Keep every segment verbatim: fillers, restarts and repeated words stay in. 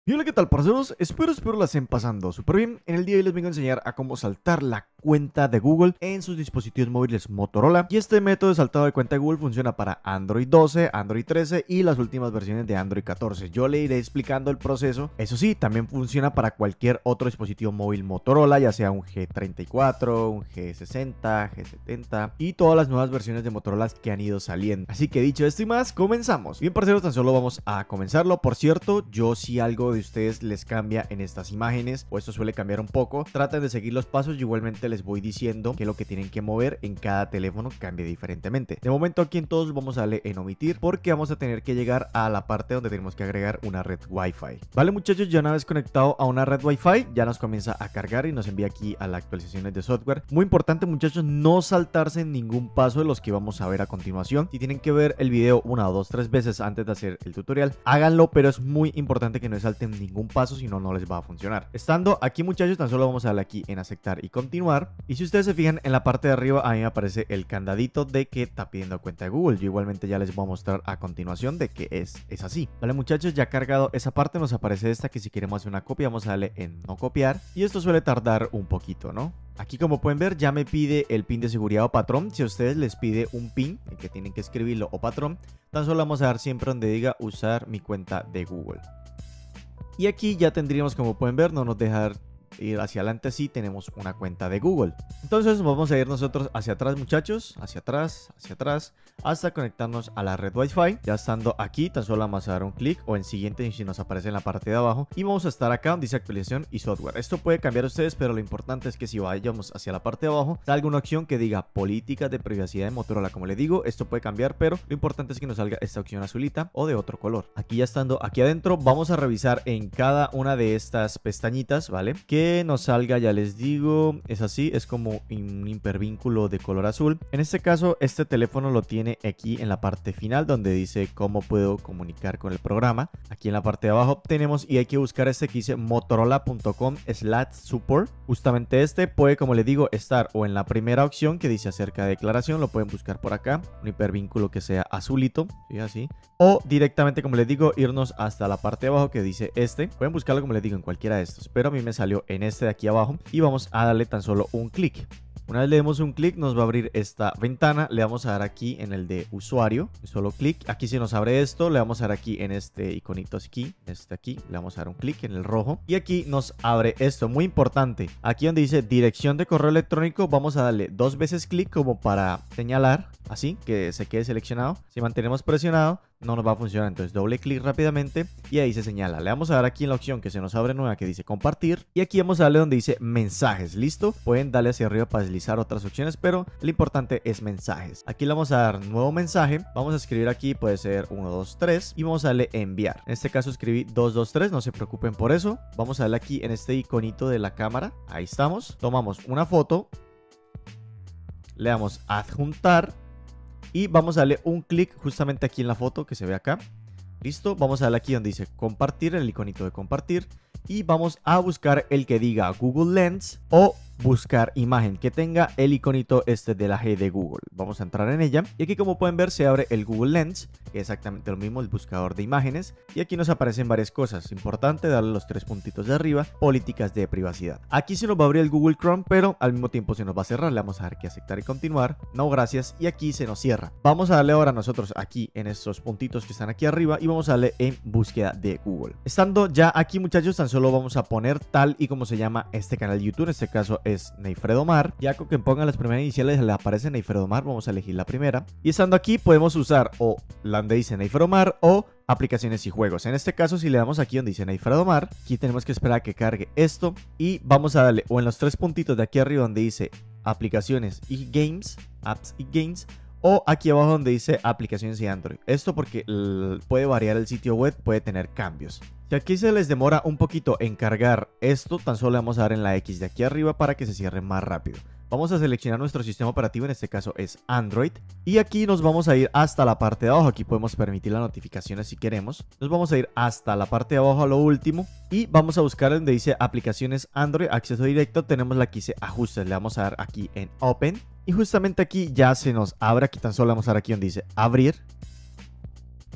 Y hola, ¿qué tal, parceros? Espero, espero la estén pasando súper bien. En el día de hoy les vengo a enseñar a cómo saltar la cuenta de Google en sus dispositivos móviles Motorola. Y este método de saltado de cuenta de Google funciona para Android doce, Android trece y las últimas versiones de Android catorce. Yo le iré explicando el proceso. Eso sí, también funciona para cualquier otro dispositivo móvil Motorola, ya sea un G treinta y cuatro, un G sesenta, G setenta y todas las nuevas versiones de Motorola que han ido saliendo. Así que dicho esto y más, comenzamos. Bien, parceros, tan solo vamos a comenzarlo. Por cierto, yo si algo de ustedes les cambia en estas imágenes, o esto suele cambiar un poco, traten de seguir los pasos. Yo igualmente les voy diciendo que lo que tienen que mover en cada teléfono cambie diferentemente. De momento aquí en todos vamos a darle en omitir, porque vamos a tener que llegar a la parte donde tenemos que agregar una red Wi-Fi. Vale, muchachos, ya una vez conectado a una red Wi-Fi, ya nos comienza a cargar y nos envía aquí a las actualizaciones de software. Muy importante, muchachos, no saltarse en ningún paso de los que vamos a ver a continuación. Si tienen que ver el video una o dos, tres veces antes de hacer el tutorial, háganlo, pero es muy importante que no salten ningún paso, si no, no les va a funcionar. Estando aquí, muchachos, tan solo vamos a darle aquí en aceptar y continuar. Y si ustedes se fijan en la parte de arriba, a mí me aparece el candadito de que está pidiendo cuenta de Google. Yo igualmente ya les voy a mostrar a continuación de que es, es así. Vale, muchachos, ya cargado esa parte, nos aparece esta que si queremos hacer una copia, vamos a darle en no copiar. Y esto suele tardar un poquito, ¿no? Aquí, como pueden ver, ya me pide el pin de seguridad o patrón. Si a ustedes les pide un pin, el que tienen que escribirlo, o patrón, tan solo vamos a dar siempre donde diga usar mi cuenta de Google. Y aquí ya tendríamos, como pueden ver, no nos deja ir hacia adelante si tenemos una cuenta de Google. Entonces vamos a ir nosotros hacia atrás, muchachos, hacia atrás, hacia atrás, hasta conectarnos a la red Wi-Fi. Ya estando aquí, tan solo vamos a dar un clic o en siguiente si nos aparece en la parte de abajo, y vamos a estar acá donde dice actualización y software. Esto puede cambiar ustedes, pero lo importante es que si vayamos hacia la parte de abajo, salga una opción que diga políticas de privacidad de Motorola. Como les digo, esto puede cambiar, pero lo importante es que nos salga esta opción azulita o de otro color. Aquí ya estando aquí adentro, vamos a revisar en cada una de estas pestañitas, ¿vale? Que nos salga, ya les digo, es así, es como un hipervínculo de color azul. En este caso, este teléfono lo tiene aquí en la parte final donde dice cómo puedo comunicar con el programa. Aquí en la parte de abajo tenemos, y hay que buscar este que dice motorola punto com slash support. Justamente este puede, como les digo, estar o en la primera opción que dice acerca de declaración, lo pueden buscar por acá, un hipervínculo que sea azulito, ¿sí? Así, o directamente, como les digo, irnos hasta la parte de abajo que dice este. Pueden buscarlo, como les digo, en cualquiera de estos, pero a mí me salió en este de aquí abajo, y vamos a darle tan solo un clic. Una vez le demos un clic, nos va a abrir esta ventana. Le vamos a dar aquí en el de usuario, solo clic. Aquí se nos abre esto, le vamos a dar aquí en este iconito aquí, este aquí, le vamos a dar un clic en el rojo, y aquí nos abre esto, muy importante. Aquí donde dice dirección de correo electrónico, vamos a darle dos veces clic como para señalar, así, que se quede seleccionado. Si mantenemos presionado, no nos va a funcionar, entonces doble clic rápidamente y ahí se señala. Le vamos a dar aquí en la opción que se nos abre nueva que dice compartir, y aquí vamos a darle donde dice mensajes. Listo, pueden darle hacia arriba para deslizar otras opciones, pero lo importante es mensajes. Aquí le vamos a dar nuevo mensaje, vamos a escribir aquí, puede ser uno dos tres, y vamos a darle enviar. En este caso escribí dos dos tres, no se preocupen por eso. Vamos a darle aquí en este iconito de la cámara, ahí estamos. Tomamos una foto, le damos a adjuntar y vamos a darle un clic justamente aquí en la foto que se ve acá. Listo, vamos a darle aquí donde dice compartir, el iconito de compartir, y vamos a buscar el que diga Google Lens o buscar imagen que tenga el iconito este de la G de Google. Vamos a entrar en ella y aquí, como pueden ver, se abre el Google Lens, que es exactamente lo mismo, el buscador de imágenes, y aquí nos aparecen varias cosas. Importante darle los tres puntitos de arriba, políticas de privacidad. Aquí se nos va a abrir el Google Chrome, pero al mismo tiempo se nos va a cerrar. Le vamos a dar que aceptar y continuar, no gracias, y aquí se nos cierra. Vamos a darle ahora nosotros aquí en estos puntitos que están aquí arriba y vamos a darle en búsqueda de Google. Estando ya aquí, muchachos, tan solo vamos a poner tal y como se llama este canal de YouTube. En este caso es Neifredomar. Ya con que pongan las primeras iniciales le aparece Neifredomar, vamos a elegir la primera. Y estando aquí podemos usar o la donde dice Neifredomar o aplicaciones y juegos. En este caso, si le damos aquí donde dice Neifredomar, aquí tenemos que esperar a que cargue esto y vamos a darle o en los tres puntitos de aquí arriba donde dice aplicaciones y games, apps y games, o aquí abajo donde dice aplicaciones y Android. Esto porque puede variar el sitio web, puede tener cambios. Si aquí se les demora un poquito en cargar esto, tan solo le vamos a dar en la X de aquí arriba para que se cierre más rápido. Vamos a seleccionar nuestro sistema operativo, en este caso es Android, y aquí nos vamos a ir hasta la parte de abajo. Aquí podemos permitir las notificaciones si queremos. Nos vamos a ir hasta la parte de abajo a lo último y vamos a buscar donde dice aplicaciones Android, acceso directo. Tenemos la que dice ajustes, le vamos a dar aquí en Open y justamente aquí ya se nos abre. Aquí tan solo vamos a dar aquí donde dice abrir.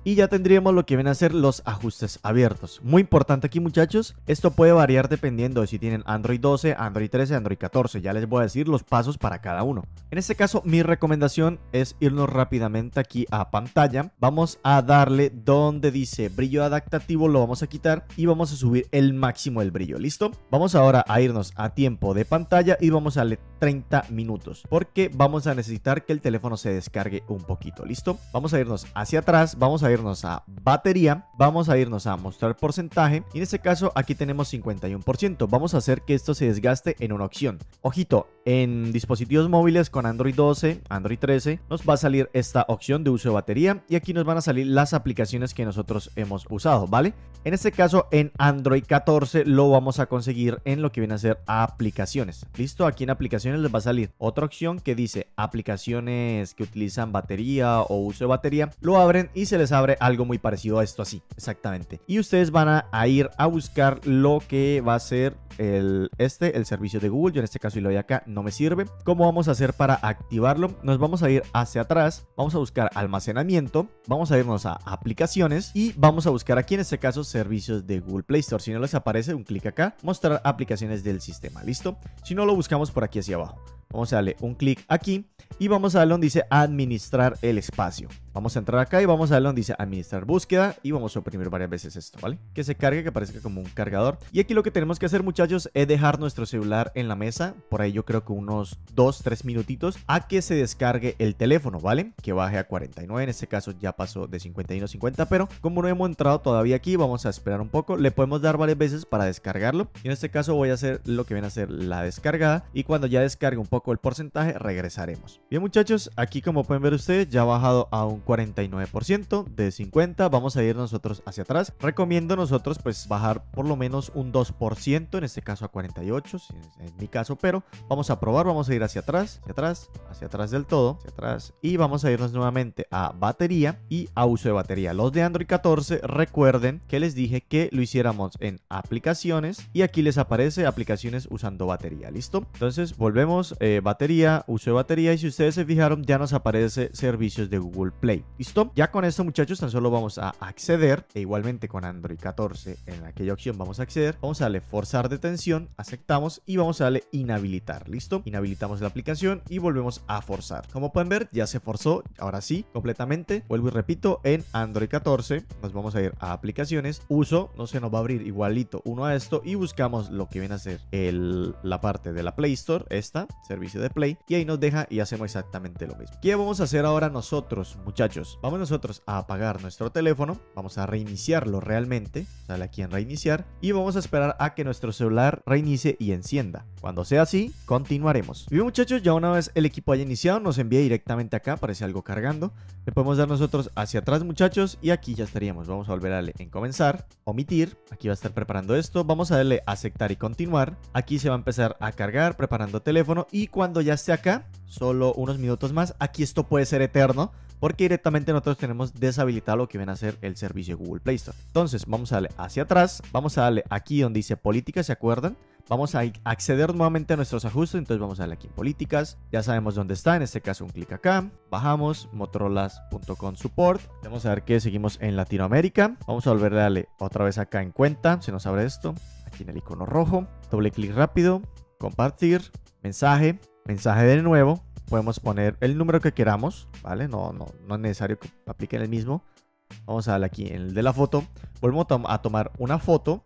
y ya tendríamos lo que vienen a ser los ajustes abiertos. Muy importante aquí, muchachos, esto puede variar dependiendo de si tienen Android doce, Android trece, Android catorce. Ya les voy a decir los pasos para cada uno. En este caso, mi recomendación es irnos rápidamente aquí a pantalla. Vamos a darle donde dice brillo adaptativo, lo vamos a quitar y vamos a subir el máximo del brillo. ¿Listo? Vamos ahora a irnos a tiempo de pantalla y vamos a darle treinta minutos, porque vamos a necesitar que el teléfono se descargue un poquito. ¿Listo? Vamos a irnos hacia atrás, vamos a irnos a batería, vamos a irnos a mostrar porcentaje y en este caso aquí tenemos cincuenta y uno por ciento. Vamos a hacer que esto se desgaste en una opción. Ojito, en dispositivos móviles con Android doce, Android trece nos va a salir esta opción de uso de batería y aquí nos van a salir las aplicaciones que nosotros hemos usado, ¿vale? En este caso en Android catorce lo vamos a conseguir en lo que viene a ser aplicaciones. ¿Listo? Aquí en aplicaciones les va a salir otra opción que dice aplicaciones que utilizan batería o uso de batería. Lo abren y se les abre algo muy parecido a esto, así, exactamente. Y ustedes van a, a ir a buscar lo que va a ser el, este, el servicio de Google. Yo en este caso y lo doy acá, no me sirve. ¿Cómo vamos a hacer para activarlo? Nos vamos a ir hacia atrás, vamos a buscar almacenamiento, vamos a irnos a aplicaciones y vamos a buscar aquí en este caso servicios de Google Play Store. Si no les aparece, un clic acá, mostrar aplicaciones del sistema. ¿Listo? Si no, lo buscamos por aquí hacia abajo. Vamos a darle un clic aquí y vamos a darle donde dice administrar el espacio. Vamos a entrar acá y vamos a darle donde dice administrar búsqueda y vamos a oprimir varias veces esto, ¿vale? Que se cargue, que parezca como un cargador. Y aquí lo que tenemos que hacer, muchachos, es dejar nuestro celular en la mesa, por ahí yo creo que unos dos, tres minutitos, a que se descargue el teléfono, ¿vale? Que baje a cuarenta y nueve, en este caso ya pasó de cincuenta y uno a cincuenta, pero como no hemos entrado todavía aquí, vamos a esperar un poco. Le podemos dar varias veces para descargarlo y en este caso voy a hacer lo que viene a ser la descargada y cuando ya descargue un poco el porcentaje regresaremos. Bien, muchachos, aquí como pueden ver ustedes ya ha bajado a un cuarenta y nueve por ciento de cincuenta. Vamos a ir nosotros hacia atrás. Recomiendo nosotros pues bajar por lo menos un dos por ciento, en este caso a cuarenta y ocho en mi caso, pero vamos a probar. Vamos a ir hacia atrás, hacia atrás, hacia atrás del todo, hacia atrás y vamos a irnos nuevamente a batería y a uso de batería. Los de Android catorce, recuerden que les dije que lo hiciéramos en aplicaciones y aquí les aparece aplicaciones usando batería. ¿Listo? Entonces volvemos, eh, batería, uso de batería y si ustedes se fijaron ya nos aparece servicios de Google Play. ¿Listo? Ya con esto, muchachos, tan solo vamos a acceder e igualmente con Android catorce en aquella opción vamos a acceder. Vamos a darle forzar detención, aceptamos y vamos a darle inhabilitar. ¿Listo? Inhabilitamos la aplicación y volvemos a forzar. Como pueden ver ya se forzó, ahora sí, completamente. Vuelvo y repito, en Android catorce nos vamos a ir a aplicaciones, uso, no se nos va a abrir igualito uno a esto y buscamos lo que viene a ser el, la parte de la Play Store, esta, servicio de Play, y ahí nos deja y hacemos exactamente lo mismo. ¿Qué vamos a hacer ahora nosotros, muchachos? Vamos nosotros a apagar nuestro teléfono, vamos a reiniciarlo realmente, dale aquí en reiniciar y vamos a esperar a que nuestro celular reinicie y encienda. Cuando sea así, continuaremos. Bien, muchachos, ya una vez el equipo haya iniciado, nos envía directamente acá, aparece algo cargando. Le podemos dar nosotros hacia atrás, muchachos, y aquí ya estaríamos. Vamos a volver a darle en comenzar, omitir, aquí va a estar preparando esto, vamos a darle aceptar y continuar. Aquí se va a empezar a cargar, preparando teléfono y cuando ya esté acá, solo unos minutos más, aquí esto puede ser eterno, porque directamente nosotros tenemos deshabilitado lo que viene a ser el servicio de Google Play Store. Entonces vamos a darle hacia atrás, vamos a darle aquí donde dice políticas, ¿se acuerdan? Vamos a acceder nuevamente a nuestros ajustes, entonces vamos a darle aquí en políticas, ya sabemos dónde está, en este caso un clic acá, bajamos, motorola punto com support, vamos a ver que seguimos en Latinoamérica, vamos a volver a darle otra vez acá en cuenta, se nos abre esto, aquí en el icono rojo, doble clic rápido, compartir, mensaje, mensaje de nuevo, podemos poner el número que queramos, ¿vale? No, no, no es necesario que apliquen el mismo, vamos a darle aquí en el de la foto, volvemos a tomar una foto,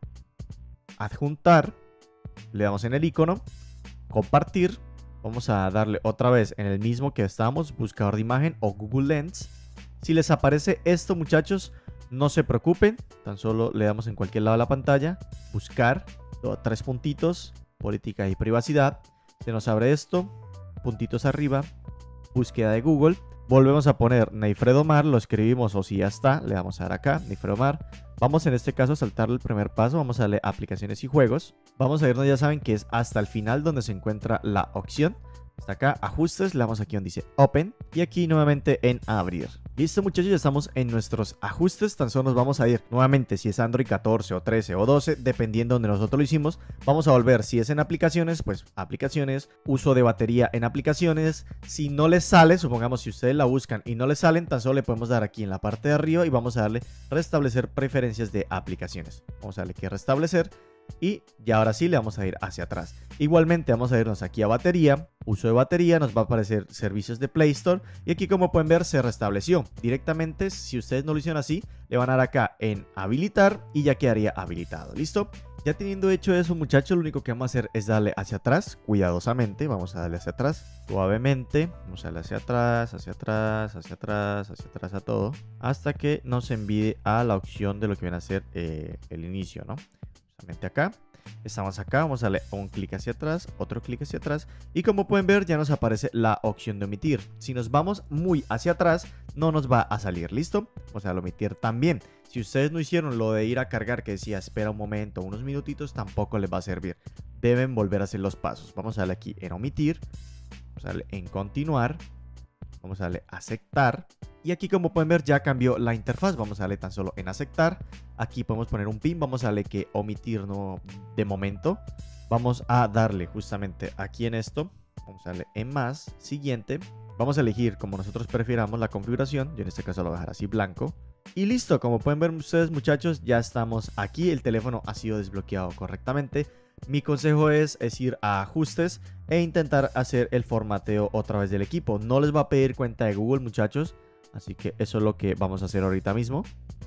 adjuntar, le damos en el icono, compartir, vamos a darle otra vez en el mismo que estábamos, buscador de imagen o Google Lens. Si les aparece esto, muchachos, no se preocupen, tan solo le damos en cualquier lado de la pantalla, buscar, tres puntitos, política y privacidad, se nos abre esto, puntitos arriba, búsqueda de Google, volvemos a poner Neifredo Mar, lo escribimos o si ya está, le damos a dar acá, Neifredo Mar. Vamos en este caso a saltar el primer paso, vamos a darle aplicaciones y juegos. Vamos a irnos, ya saben que es hasta el final donde se encuentra la opción. Está acá, ajustes, le damos aquí donde dice Open y aquí nuevamente en abrir. Listo muchachos, ya estamos en nuestros ajustes, tan solo nos vamos a ir nuevamente si es Android catorce o trece o doce, dependiendo donde nosotros lo hicimos. Vamos a volver, si es en aplicaciones, pues aplicaciones, uso de batería en aplicaciones. Si no les sale, supongamos si ustedes la buscan y no les salen, tan solo le podemos dar aquí en la parte de arriba y vamos a darle restablecer preferencias de aplicaciones. Vamos a darle que restablecer. Y ya ahora sí le vamos a ir hacia atrás. Igualmente vamos a irnos aquí a batería, uso de batería, nos va a aparecer servicios de Play Store y aquí como pueden ver se restableció. Directamente si ustedes no lo hicieron así, le van a dar acá en habilitar y ya quedaría habilitado. ¿Listo? Ya teniendo hecho eso muchachos, lo único que vamos a hacer es darle hacia atrás, cuidadosamente, vamos a darle hacia atrás, suavemente, vamos a darle hacia atrás, hacia atrás, hacia atrás, hacia atrás a todo, hasta que nos envíe a la opción de lo que viene a ser eh, el inicio, ¿no? Acá, estamos acá, vamos a darle un clic hacia atrás, otro clic hacia atrás y como pueden ver ya nos aparece la opción de omitir. Si nos vamos muy hacia atrás no nos va a salir, ¿listo? Vamos a darle omitir también. Si ustedes no hicieron lo de ir a cargar que decía espera un momento, unos minutitos, tampoco les va a servir. Deben volver a hacer los pasos. Vamos a darle aquí en omitir, vamos a darle en continuar, vamos a darle aceptar. Y aquí como pueden ver ya cambió la interfaz, vamos a darle tan solo en aceptar. Aquí podemos poner un pin, vamos a darle que omitir no de momento. Vamos a darle justamente aquí en esto, vamos a darle en más, siguiente. Vamos a elegir como nosotros prefiramos la configuración, yo en este caso lo voy a dejar así blanco. Y listo, como pueden ver ustedes muchachos, ya estamos aquí, el teléfono ha sido desbloqueado correctamente. Mi consejo es, es ir a ajustes e intentar hacer el formateo otra vez del equipo. No les va a pedir cuenta de Google muchachos. Así que eso es lo que vamos a hacer ahorita mismo.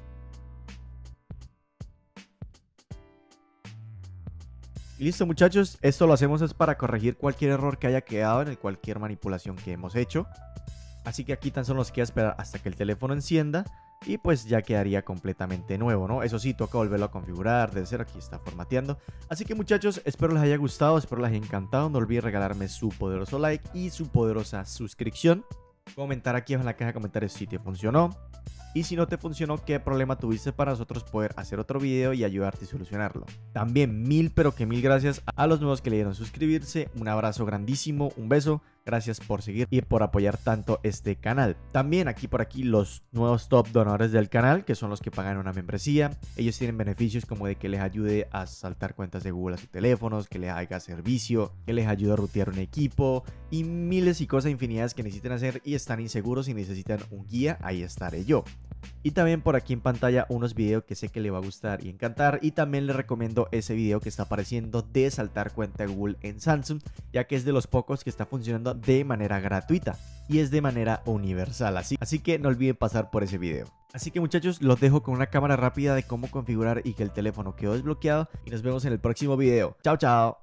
Y listo muchachos, esto lo hacemos es para corregir cualquier error que haya quedado en cualquier manipulación que hemos hecho. Así que aquí tan solo nos queda esperar hasta que el teléfono encienda y pues ya quedaría completamente nuevo, ¿no? Eso sí, toca volverlo a configurar, desde cero, aquí está formateando. Así que muchachos, espero les haya gustado, espero les haya encantado. No olviden regalarme su poderoso like y su poderosa suscripción. Comentar aquí en la caja de comentarios si te funcionó y si no te funcionó, qué problema tuviste para nosotros poder hacer otro video y ayudarte a solucionarlo. También mil pero que mil gracias a los nuevos que le dieron suscribirse. Un abrazo grandísimo, un beso. Gracias por seguir y por apoyar tanto este canal. También aquí por aquí los nuevos top donadores del canal, que son los que pagan una membresía. Ellos tienen beneficios como de que les ayude a saltar cuentas de Google a sus teléfonos, que les haga servicio, que les ayude a rutear un equipo y miles y cosas infinidades que necesiten hacer y están inseguros y necesitan un guía. Ahí estaré yo. Y también por aquí en pantalla unos videos que sé que le va a gustar y encantar. Y también les recomiendo ese video que está apareciendo de saltar cuenta de Google en Samsung, ya que es de los pocos que está funcionando de manera gratuita y es de manera universal. Así, así que no olviden pasar por ese video. Así que muchachos, los dejo con una cámara rápida de cómo configurar y que el teléfono quedó desbloqueado. Y nos vemos en el próximo video. Chao, chao.